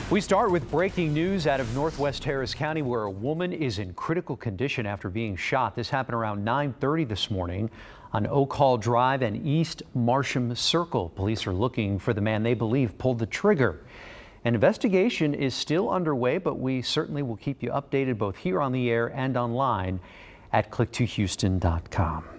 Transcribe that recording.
We start with breaking news out of Northwest Harris County, where a woman is in critical condition after being shot. This happened around 9:30 this morning on Oak Hall Drive and East Marsham Circle. Police are looking for the man they believe pulled the trigger. An investigation is still underway, but we certainly will keep you updated both here on the air and online at click2houston.com.